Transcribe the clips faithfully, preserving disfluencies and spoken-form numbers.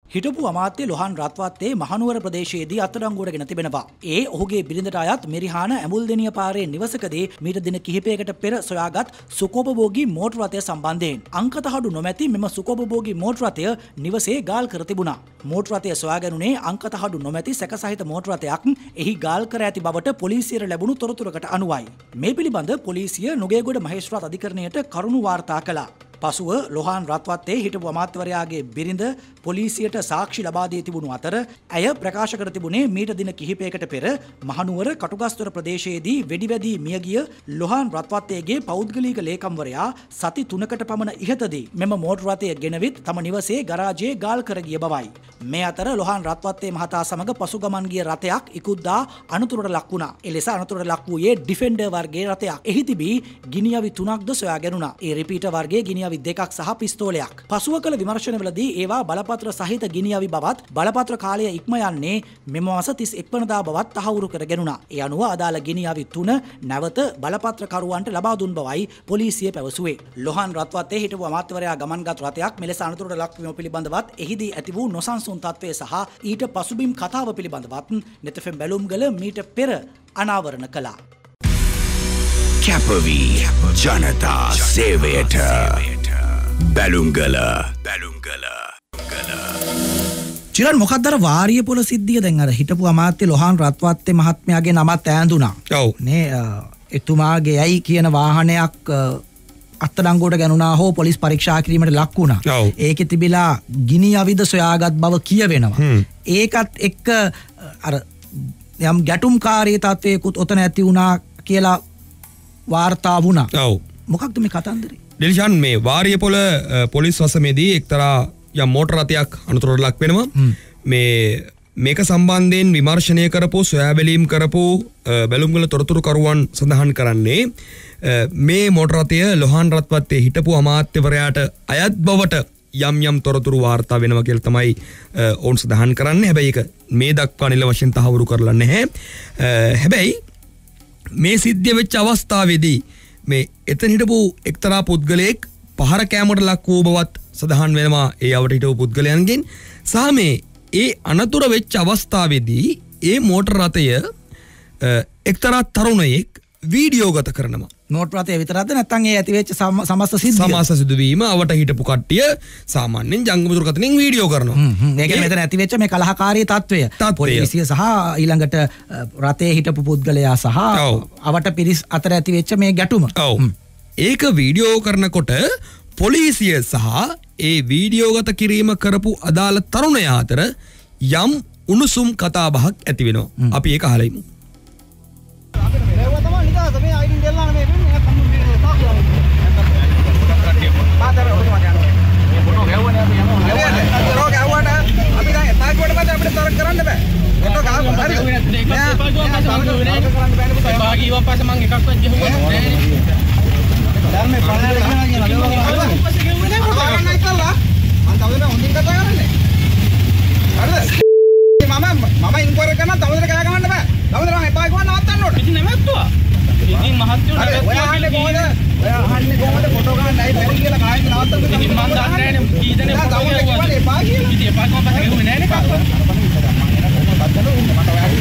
හිටපු අමාත්‍ය ලොහාන් රත්වත්තේ මහනුවර ප්‍රදේශයේදී අත්අඩංගුවට ගෙන තිබෙනවා. ඒ ඔහුගේ බිරිඳට අයත් මෙරිහාන ඇඹුල්දෙනිය පාරේ නිවසකදී මීට දින කිහිපයකට පෙර සොයාගත් සුකෝපභෝගී මෝටර රථය සම්බන්ධයෙන් අංකතහඩු නොමැති මෙම සුකෝපභෝගී මෝටර රථය නිවසේ ගාල් කර තිබුණා. මෝටර රථය සොයාගැනුනේ අංකතහඩු නොමැති සැකසහිත මෝටර රථයක් එහි ගාල් කර ඇති බවට පොලිසියට ලැබුණු තොරතුරකට අනුවයි. මේ පිළිබඳ පොලිසිය නුගේගොඩ මහේස්ත්‍රාත් අධිකරණයට කරුණු වාර්තා කළා. පසුව ලොහාන් රත්වත්තේ හිටපු අමාත්‍යවරයාගේ බිරිඳ පොලිසියට සාක්ෂි ලබා දී තිබුණු අතර ඇය ප්‍රකාශ කර තිබුණේ මීට දින කිහිපයකට පෙර මහනුවර කටුගස්තොර ප්‍රදේශයේදී වෙඩිවැදී මියගිය ලොහාන් රත්වත්තේගේ පෞද්ගලික ලේකම්වරයා සති තුනකට පමණ ඉහතදී මෙම මෝටර රථය ගෙනවිත් තම නිවසේ ගරාජයේ ගාල් කර ගිය බවයි. මේ අතර ලොහාන් රත්වත්තේ මහතා සමග පසුගමන් ගිය රථයක් ඉකුද්දා අනතුරට ලක් වුණා. එලෙස අනතුරට ලක් වූයේ ඩිෆෙන්ඩර් වර්ගයේ රථයක්. එහි තිබී ගිනිඅවි තුනක්ද සොයා ගැනුණා. ඒ රිපීටර් වර්ගයේ ගිනි ගිනිඅවි දෙකක් සහ පිස්තෝලයක්. පසුව කළ විමර්ශනවලදී ඒවා බලපත්‍ර සහිත ගිනිඅවි බවත් බලපත්‍ර කාලය ඉක්ම යන්නේ මෙම මාස තිස් එක් වනදා බවත් තහවුරු කර ගැනුණා. ඒ අනුව අදාළ ගිනිඅවි තුන නැවත බලපත්‍ර කරුවන්ට ලබා දුන් බවයි පොලිසිය පැවසුවේ. ලොහාන් රත්වත්තේ හිටපු අමාත්‍යවරයා ගමන්ගත් රථයක් මෙලෙස අනතුරට ලක්වීම පිළිබඳවත් එහිදී ඇති වූ නොසන්සුන් තත්ත්වය සහ ඊට පසුබිම් කතාව පිළිබඳවත් නෙතෆෙම් බැලුම්ගල මීට පෙර අනාවරණ කළා. කැපවි ජනතා සේවයට බැලුම්ගල බැලුම්ගල චිරන් මොකක්ද අර වාරිය පොළ සිද්ධිය? දැන් අර හිටපු අමාත්‍ය ලොහාන් රත්වත්තේ මහත්මයාගේ නමත් ඈඳුණා. ඔව් නේ එතුමාගේ ඇයි කියන වාහනයක් අත්අඩංගුවට ගැනුණා හෝ පොලිස් පරීක්ෂා කිරීමට ලක් වුණා. ඒකේ තිබිලා ගිනි අවිද සොයාගත් බව කියවෙනවා. ඒකත් එක්ක අර යම් ගැටුම්කාරී තත්වයකුත් ඔතන ඇති වුණා කියලා වාර්තා වුණා. ඔව් මොකක්ද මේ කතන්දරේ? ඩෙලිෂාන් මේ වාරියපොළ පොලිස් වසමේදී එක්තරා යම් මෝටර රථයක් අනතුරට ලක් වෙනවා. මේ මේක සම්බන්ධයෙන් විමර්ශනය කරපු සොයා බැලීම් කරපු බැලුම්ගල තොරතුරු කරුවන් සඳහන් කරන්නේ මේ මෝටර රථය ලොහාන් රත්වත්තේ හිටපු අමාත්‍යවරයාට අයත් බවට යම් යම් තොරතුරු වාර්තා වෙනවා කියලා තමයි ඔවුන් සඳහන් කරන්නේ. හැබැයි ඒක මේ දක්වා නිල වශයෙන් තහවුරු කරලා නැහැ. හැබැයි මේ සිද්ධිය වෙච්ච අවස්ථාවේදී මේ එතන හිටපු එක්තරා පුද්ගලයෙක් පහර කෑමට ලක් වූ බවත් සඳහන් වෙනවා ඒ අවට හිටපු පුද්ගලයන්ගෙන්. සහ මේ ඒ අනතුර වෙච්ච අවස්ථාවේදී ඒ මෝටර රථය එක්තරා තරුණයෙක් වීඩියෝගත කරනවා. මෝටර රථය විතරක්ද නැත්නම් ඒ ඇති වෙච්ච සමස්ත සිද්ධිය? සමස්ත සිදුවීම අවට හිටපු කට්ටිය සාමාන්‍යයෙන් ජංගම දුරකථනයෙන් වීඩියෝ කරනවා. ඒ කියන්නේ මෙතන ඇති වෙච්ච මේ කලහකාරී තත්වය. පොලිසිය සහ ඊළඟට රථයේ හිටපු පුද්ගලයා සහ අවට පිරිස් අතර ඇති වෙච්ච මේ ගැටුම. ඔව්. ඒක වීඩියෝ කරනකොට පොලිසිය සහ ඒ වීඩියෝගත කිරීම කරපු අදාළ තරුණයා අතර යම් උණුසුම් කතා බහක් ඇති වෙනවා. අපි ඒක අහලා ඉමු. මම ඉන්කෝර් කරනවා තවදර කෑ ගහන්න බෑ. තවදර මම එපා ගිහුවා නවත්තන්න ඕනේ. ඉතින් නැවැත්තුවා. ඉතින් මහත්යෝ නැවැත්තුවා. ඔයා අහන්නේ කොහොමද? ඔයා අහන්නේ කොහොමද ෆොටෝ ගන්නයි බැරි කියලා කායින් නවත්තන්න. ඉතින් මම දන්නේ නැහැ නේ කී දෙනෙක් ෆොටෝ ගිහුවා. එපා කියලා. ඉතින් එපා කොහොමද ගිහුනේ නැහැ නේ කවුරුත්. මට ඔයා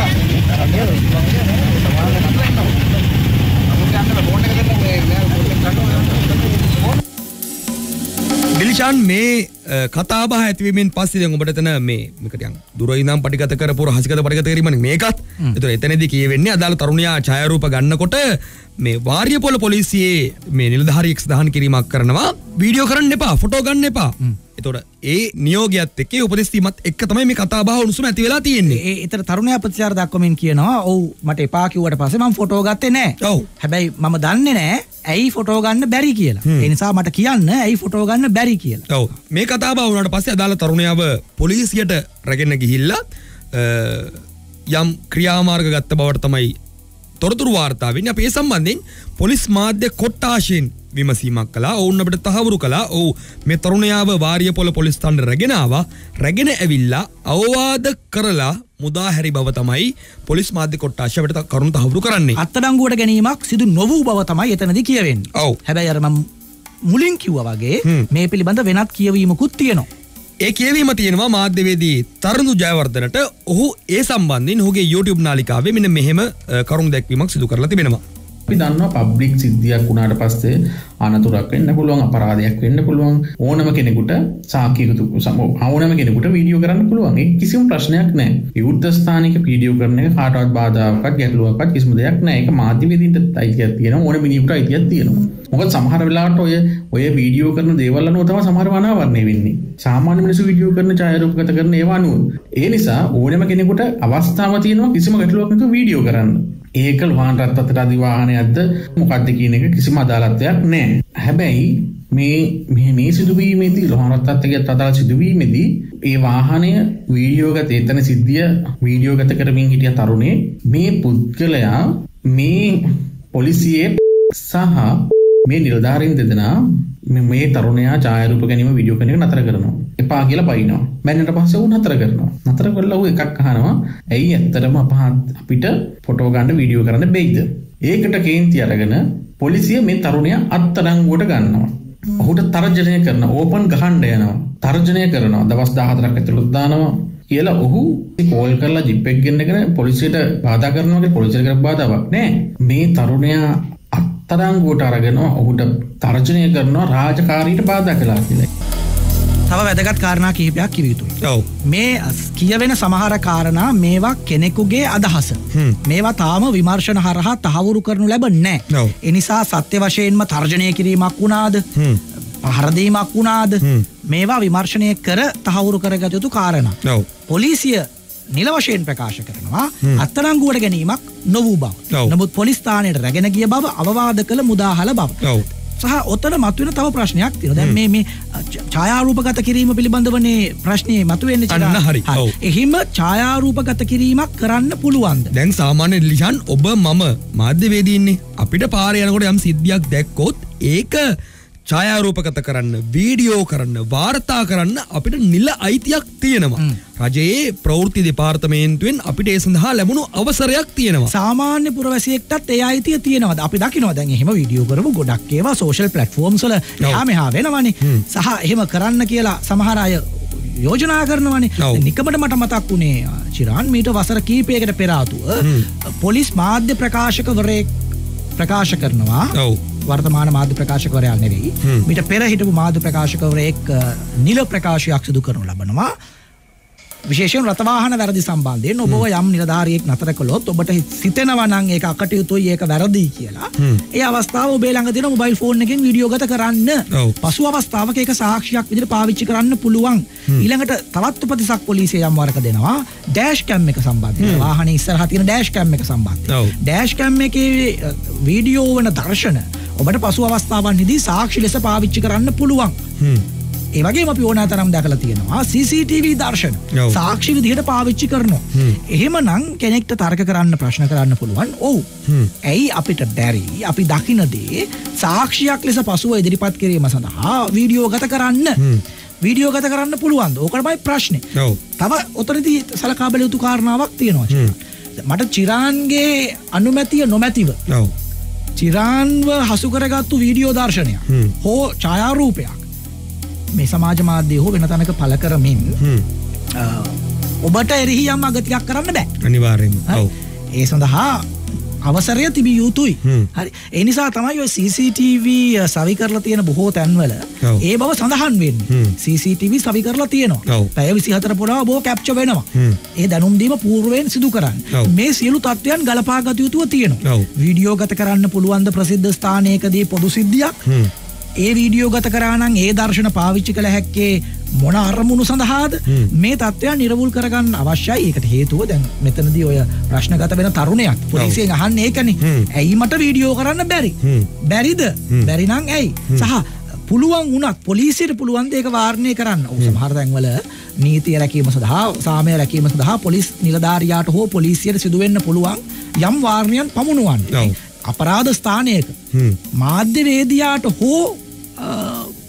ඩිලිෂාන් මේ කතාබහ ඇතිවීමෙන් පස්සේ දැන් ඔබට එතන මේ මේකට යන් දුර ඉඳන් පටිගත කරපු රහසිගත පටිගත කිරීමනේ මේකත්. ඒතර එතනදී කියවෙන්නේ අදාළ තරුණයා ඡායාරූප ගන්නකොට මේ වාරියපොළ පොලිසියේ මේ නිලධාරියෙක් සඳහන් කිරීමක් කරනවා වීඩියෝ කරන්න එපා, ෆොටෝ ගන්න එපා. ඒතකොට ඒ නියෝගයත් එක්ක උපදෙස් දීමත් එක්ක තමයි මේ කතාබහ උණුසුම ඇති වෙලා තියෙන්නේ. ඒ ඒතර තරුණයා ප්‍රතිචාර දක්වමින් කියනවා ඔව් මට එපා කිව්වට පස්සේ මම ෆොටෝ ගත්තේ නැහැ. ඔව්. හැබැයි මම දන්නේ නැහැ ඇයි ෆොටෝ ගන්න බැරි කියලා. ඒ නිසා මට කියන්න ඇයි ෆොටෝ ගන්න බැරි කියලා. ඔව්. මේ කතාබහ වුණාට පස්සේ අදාළ තරුණයාව පොලිසියට රැගෙන ගිහිල්ලා යම් ක්‍රියාමාර්ග ගත්ත බවට තමයි තොරතුරු වාර්තා වෙන්නේ. අපි ඒ සම්බන්ධයෙන් පොලිස් මාධ්‍ය කොට්ටාශයෙන් විමසීමක් කළා. ඔවුන් අපිට තහවුරු කළා. ඔව් මේ තරුණයාව වාරියපොළ පොලිස් ස්ථානට රැගෙන ආවා. රැගෙන ඇවිල්ලා අවවාද කරලා මුදා හැරි බව තමයි පොලිස් මාධ්‍ය කොට්ටාශය අපිට කරුණු තහවුරු කරන්නේ. අත්අඩංගුවට ගැනීමක් සිදු නොවූ බව තමයි එතනදී කියවෙන්නේ. ඔව්. හැබැයි අර මම මුලින් කිව්වා වගේ මේ පිළිබඳ වෙනත් කියවීමකුත් තියෙනවා. ඒ කියවීම තියෙනවා මාධ්‍යවේදී තරුණු ජයවර්ධනට. ඔහු ඒ සම්බන්ධයෙන් ඔහුගේ YouTube නාලිකාවේ මෙන්න මෙහෙම කරුණු දැක්වීමක් සිදු කරලා තිබෙනවා. අපි දන්නවා පබ්ලික් සිද්ධියක් වුණාට පස්සේ අනතුරක් වෙන්න පුළුවන්, අපරාධයක් වෙන්න පුළුවන්, ඕනම කෙනෙකුට සාක්ෂි එකතු ඕනම කෙනෙකුට වීඩියෝ කරන්න පුළුවන්. ඒක කිසිම ප්‍රශ්නයක් නැහැ. විවෘත ස්ථානික වීඩියෝ කරන එක කාටවත් බාධාවක්වත් ගැටලුවක්වත් කිසිම දෙයක් නැහැ. ඒක මාධ්‍යවේදීන්ට අයිතියක් තියෙනවා, ඕන මිනිහෙකුට අයිතියක් තියෙනවා. මොකද සමහර වෙලාවට ඔය ඔය වීඩියෝ කරන දේවල් අනුව තමයි සමහර අනාවරණය වෙන්නේ. සාමාන්‍ය මිනිස්සු වීඩියෝ කරන ඡායාරූපගත කරන ඒවා අනුව. ඒ නිසා ඕනම කෙනෙකුට අවස්ථාව තියෙනවා කිසිම ගැටලුවක් නැතුව වීඩියෝ කරන්න. ඒක වාහන රත්තරන් අධි වාහනයක්ද මොකක්ද කියන එක කිසිම අදාළත්වයක් නැහැ. හැබැයි මේ මේ මේ සිදුවීමේදී වාහන රත්තරන්ට අදාළ සිදුවීමේදී ඒ වාහනය වීඩියෝ ගත එතන සිද්ධිය වීඩියෝ ගත කරමින් හිටිය තරුණේ මේ පුද්ගලයා මේ පොලිසියේ සහ මේ නිලධාරීන් දෙදෙනා මේ තරුණයා ඡායාරූප ගැනීම වීඩියෝ කරන එක නතර කරනවා. එපා කියලා බයිනවා. බැන්නට පස්සේ උන් නතර කරනවා. නතර කරලා ඌ එකක් අහනවා. ඇයි ඇත්තටම අපිට ෆොටෝ ගන්න වීඩියෝ කරන්න බැයිද? ඒකට කේන්ති අරගෙන පොලිසිය මේ තරුණයා අත්අඩංගුවට ගන්නවා. ඔහුට තර්ජනය කරන ඕපන් ගහන්න යනවා. තර්ජනය කරනවා. දවස් දහහතරක් ඇතුළත දානවා. කියලා ඔහු කෝල් කරලා ජිප් එක ගෙන්නගෙන පොලිසියට බාධා කරනවා කියලා පොලිසියට කරපු බාධාවක් නෑ. මේ තරුණයා අත්අඩංගුවට අරගෙන ඔහුට තර්ජනය කරනවා රාජකාරීට බාධා කළා කියලා. තව වැදගත් කාරණා කිහිපයක් කිව යුතුයි. ඔව්. මේ කියවෙන සමහර කාරණා මේවා කෙනෙකුගේ අදහස. මේවා තාම විමර්ශන හරහා තහවුරු කරනු ලැබෙන්නේ නැහැ. ඔව්. ඒ නිසා සත්‍ය වශයෙන්ම තර්ජනය කිරීමක් වුණාද? පහරදීමක් වුණාද? මේවා විමර්ශනය කර තහවුරු කරගත යුතු කාරණා. ඔව්. පොලිසිය නිල වශයෙන් ප්‍රකාශ කරනවා අත්අඩංගුවට ගැනීමක් නොවූ බව. නමුත් පොලිස් ස්ථානයට රැගෙන ගිය බව අවවාද කළ මුදාහල බව. ඔව්. සහ ඔතන මතුවෙන තව ප්‍රශ්නයක් තියෙනවා. දැන් මේ මේ ඡායාරූපගත කිරීම පිළිබඳවනේ ප්‍රශ්නේ මතුවෙන්නේ. අන්න හරි. ඔව්. එහිම ඡායාරූපගත කිරීමක් කරන්න පුළුවන්ද? දැන් සාමාන්‍ය ලිෂන් ඔබ මම මාධ්‍යවේදීන්නේ අපිට පාරේ යනකොට යම් සිද්ධියක් දැක්කොත් ඒක ඡායාරූපගත කරන්න, වීඩියෝ කරන්න, වාර්තා කරන්න අපිට නිල අයිතියක් තියෙනවා. රජයේ ප්‍රවෘත්ති දෙපාර්තමේන්තුවෙන් අපිට ඒ සඳහා ලැබුණු අවසරයක් තියෙනවා. සාමාන්‍ය පුරවැසියෙක්ටත් ඒ අයිතිය තියෙනවද? අපි දකිනවා දැන් එහෙම වීඩියෝ කරපු ගොඩක් ඒවා සෝෂල් ප්ලැට්ෆෝම්ස් වල එහා මෙහා වෙනවනේ. සහ එහෙම කරන්න කියලා සමහර අය යෝජනා කරනවනේ. නිකමට මට මතක් වුණේ චිරාන් මීට වසර කීපයකට පෙර ආතුව පොලිස් මාධ්‍ය ප්‍රකාශකවරයෙක් ප්‍රකාශ කරනවා. ඔව්. වර්තමාන මාධ්‍ය ප්‍රකාශකවරයා නෙවෙයි. මීට පෙර හිටපු මාධ්‍ය ප්‍රකාශකවරයෙක් නිල ප්‍රකාශයක් සිදු කරනු ලබනවා. විශේෂයෙන් රථවාහන වැරදි සම්බන්ධයෙන් ඔබව යම් නිලධාරියෙක් නතර කළොත් ඔබට සිතෙනවා නම් ඒක අකටයුතුයි, ඒක වැරදි කියලා. ඒ අවස්ථාව ඔබේ ළඟ තියෙන මොබයිල් ෆෝන් එකෙන් වීඩියෝ ගත කරන්න. පසු අවස්ථාවක ඒක සාක්ෂියක් විදිහට පාවිච්චි කරන්න පුළුවන්. ඊළඟට තවත් උපතිසක් පොලිසිය යම් වරක දෙනවා ඩෑෂ් කැම් එක සම්බන්ධයෙන්. වාහනේ ඉස්සරහා තියෙන ඩෑෂ් කැම් එක සම්බන්ධයෙන්. ඩෑෂ් කැම් එකේ වීඩියෝ වන දර්ශන ඔබට පසු අවස්ථාවන්හිදී සාක්ෂි ලෙස පාවිච්චි කරන්න පුළුවන්. ඒ වගේම අපි ඕනෑ තරම් දැකලා තියෙනවා සී සී ටී වී දර්ශන සාක්ෂි විදිහට පාවිච්චි කරනවා. එහෙමනම් කෙනෙක්ට තර්ක කරන්න, ප්‍රශ්න කරන්න පුළුවන්. ඔව්. ඇයි අපිට බැරි අපි දකින දේ සාක්ෂියක් ලෙස පසුව ඉදිරිපත් කිරීම සඳහා වීඩියෝ ගත කරන්න? වීඩියෝ ගත කරන්න පුළුවන්ද? ඕකටමයි ප්‍රශ්නේ. ඔව්. තව ඔතනදී සලකා බැලිය යුතු කාරණාවක් තියෙනවා. මට චිරාන්ගේ අනුමැතිය නොමැතිව ඔව් චිරාන්ව හසු කරගත්තු වීඩියෝ දර්ශනයක් හෝ ඡායාරූපයක් මේ සමාජ මාධ්‍ය හෝ වෙන තැනක පළ කරමින් ඔබට එරෙහි යම් අගතියක් කරන්න බෑ. අනිවාර්යයෙන්ම. ඔව්. ඒ සඳහා අවසරය තිබිය යුතුයි. හරි. ඒ නිසා තමයි ඔය සී සී ටී වී සවි කරලා තියෙන බොහෝ තැන්වල ඒ බව සඳහන් වෙන්නේ. සී සී ටී වී සවි කරලා තියෙනවා. පැය විසිහතර පුරාම බොහෝ කැප්චර් වෙනවා. ඒ දැනුම් දීම పూర్වයෙන් සිදු කරන්නේ. මේ සියලු තත්ත්වයන් ගලපා ගත යුතුව තියෙනවා. වීඩියෝ ගත කරන්න පුළුවන් ද ප්‍රසිද්ධ ස්ථානයකදී පොදු සිද්ධියක්? ඒ වීඩියෝ ගත කරා නම් ඒ දර්ශන පාවිච්චි කළ හැක්කේ මොන අරමුණු සඳහාද? මේ තත්ත්වයන් නිරවුල් කරගන්න අවශ්‍යයි. ඒකට හේතුව දැන් මෙතනදී ඔය ප්‍රශ්නගත වෙන තරුණයක් පොලිසියෙන් අහන්නේ ඒකනේ. ඇයි මට වීඩියෝ කරන්න බැරි? බැරිද? බැරි නම් ඇයි? සහ පුළුවන් වුණත් පොලිසියට පුළුවන් ද ඒක වාරණය කරන්න? ඔව්. සමහර තැන්වල නීතිය රැකීම සඳහා, සාමය රැකීම සඳහා පොලිස් නිලධාරියාට හෝ පොලිසියට සිදු වෙන්න පුළුවන් යම් වාරණයන් පමුණුවන්න. අපරාධ ස්ථානයක මාධ්‍යවේදියාට හෝ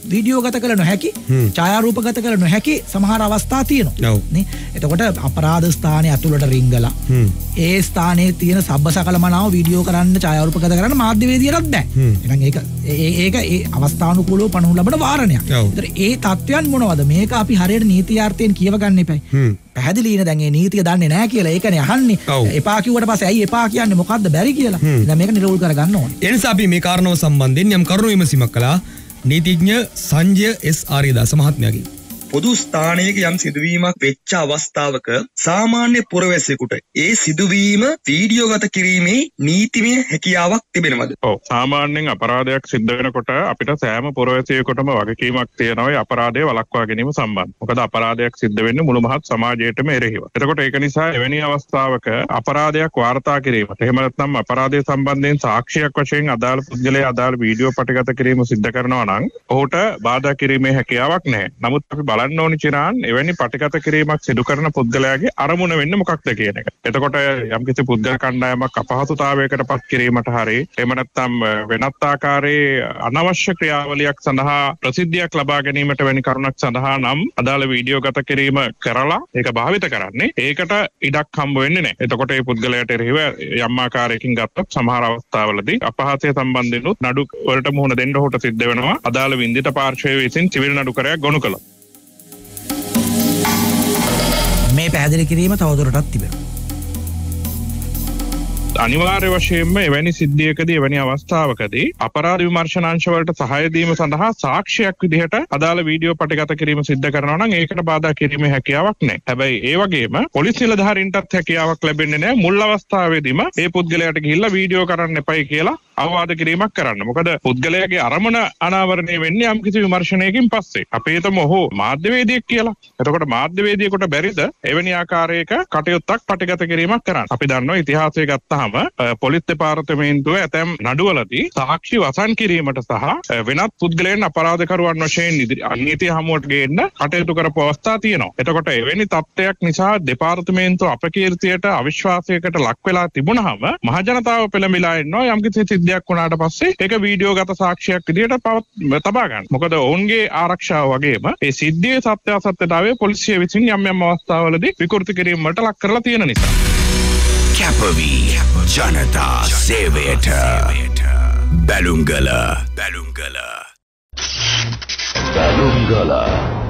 වීඩියෝ ගත කළ නොහැකි ඡායාරූප ගත කළ නොහැකි සමහර අවස්ථා තියෙනවා නේ. එතකොට අපරාධ ස්ථානයේ ඇතුළට රිංගලා ඒ ස්ථානයේ තියෙන සබ්බ සකලමනාව වීඩියෝ කරන්න ඡායාරූප ගත කරන්න මාධ්‍යවේදියටත් බෑ. එහෙනම් ඒක ඒක ඒ අවස්ථානුකූලව පනවු ලබන වාරණයක්. ඒතර ඒ තත්ත්වයන් මොනවද? මේක අපි හරියට නීතියාර්ථයෙන් කියව ගන්න එපයි. පැහැදිලිනේ දැන් මේ නීතිය දන්නේ නැහැ කියලා ඒකනේ අහන්නේ. එපා කිව්වට පස්සේ ඇයි එපා කියන්නේ මොකද්ද බැරි කියලා. දැන් මේක නිරෝල් කරගන්න ඕනේ. ඒ නිසා අපි මේ කාරණාව සම්බන්ධයෙන් යම් කරුණු විමසීමක් කළා නීතිඥ සංජය එස් ආරියදාස මහත්මයාගෙන්. පොදු ස්ථානයක යම් සිදුවීමක් වෙච්ච අවස්ථාවක සාමාන්‍ය පුරවැසියෙකුට ඒ සිදුවීම වීඩියෝ ගත කිරීමේ නීතිමය හැකියාවක් තිබෙනවද? ඔව් සාමාන්‍යයෙන් අපරාධයක් සිද්ධ වෙනකොට අපිට සෑම පුරවැසියෙකුටම වගකීමක් තියෙනවා ඒ අපරාධය වළක්වා ගැනීම සම්බන්ධ. මොකද අපරාධයක් සිද්ධ වෙන්නේ මුළු මහත් සමාජයටම එරෙහිව. එතකොට ඒක නිසා එවැනි අවස්ථාවක අපරාධයක් වාර්තා කිරීමට එහෙම නැත්නම් අපරාධය සම්බන්ධයෙන් සාක්ෂියක් වශයෙන් අදාළ පුද්ගලයා අදාළ වීඩියෝ පටගත කිරීම සිද්ධ කරනවා නම් ඔහුට බාධා කිරීමේ හැකියාවක් නැහැ. නමුත් අපි බලන්න ඕනි චිරාන් එවැනි පටිගත කිරීමක් සිදු කරන පුද්ගලයාගේ අරමුණ වෙන්නේ මොකක්ද කියන එක. එතකොට යම්කිසි පුද්ගල කණ්ඩායමක් අපහසුතාවයකට පත් කිරීමට හරි එහෙම නැත්නම් වෙනත් ආකාරයේ අනවශ්‍ය ක්‍රියාවලියක් සඳහා ප්‍රසිද්ධියක් ලබා ගැනීමට වැනි කරුණක් සඳහා නම් අදාළ වීඩියෝ ගත කිරීම කරලා ඒක භාවිත කරන්නේ ඒකට ඉඩක් හම්බ වෙන්නේ නැහැ. එතකොට මේ පුද්ගලයාට එරෙහිව යම් ආකාරයකින් ගත්තොත් සමහර අවස්ථාවලදී අපහාසය සම්බන්ධිනුත් නඩු වලට මුහුණ දෙන්න හොට සිද්ධ වෙනවා. අදාළ වින්දිත පාර්ශ්වය විසින් සිවිල් නඩුකරයක් ගොනු කළා. මේ පැහැදිලි කිරීම තවදුරටත් තිබෙනවා. අනිවාර්ය වශයෙන්ම එවැනි සිද්ධියකදී එවැනි අවස්ථාවකදී අපරාධ විමර්ශනාංශ වලට සහාය දීම සඳහා සාක්ෂියක් විදිහට අදාළ වීඩියෝ පටගත කිරීම සිද්ධ කරනවා නම් ඒකට බාධා කිරීමේ හැකියාවක් නැහැ. හැබැයි ඒ වගේම පොලිස් නිලධාරීන්ටත් හැකියාවක් ලැබෙන්නේ නැහැ මුල් අවස්ථාවේදීම ඒ පුද්ගලයාට ගිහිල්ලා වීඩියෝ කරන්න එපයි කියලා අවවාද කිරීමක් කරන්න. මොකද පුද්ගලයාගේ අරමුණ අනාවරණය වෙන්නේ යම්කිසි විමර්ශනයකින් පස්සේ. අපි හිතමු ඔහු මාධ්‍යවේදියෙක් කියලා. එතකොට මාධ්‍යවේදියෙකුට බැරිද එවැනි ආකාරයක කටයුත්තක් පටගත කිරීමක් කරන්න? අපි දන්නවා ඉතිහාසය ගත්තාම පොලිස් දෙපාර්තමේන්තුව ඇතැම් නඩුවලදී සාක්ෂි වසන් කිරීමට සහ වෙනත් පුද්ගලයන් අපරාධකරුවන් වශයෙන් නීතිය හමුවට ගේන්න කටයුතු කරපු අවස්ථා තියෙනවා. එතකොට එවැනි තත්ත්වයක් නිසා දෙපාර්තමේන්තුව අපකීර්තියට අවිශ්වාසයකට ලක් වෙලා තිබුණාම මහජනතාව පෙළඹිලා ඉන්නවා යම්කිසි සිද්ධියක් වුණාට පස්සේ ඒක වීඩියෝ ගත සාක්ෂියක් විදිහට තබා ගන්න. මොකද ඔවුන්ගේ ආරක්ෂාව වගේම ඒ සිද්ධියේ සත්‍යාසත්‍යතාවය පොලිසිය විසින් යම් යම් අවස්ථාවලදී විකෘති කිරීමට ලක් කරලා තියෙන නිසා. කැපවී ජනතා සේවයට බැලුම්ගල බැලුම්ගල බැලුම්ගල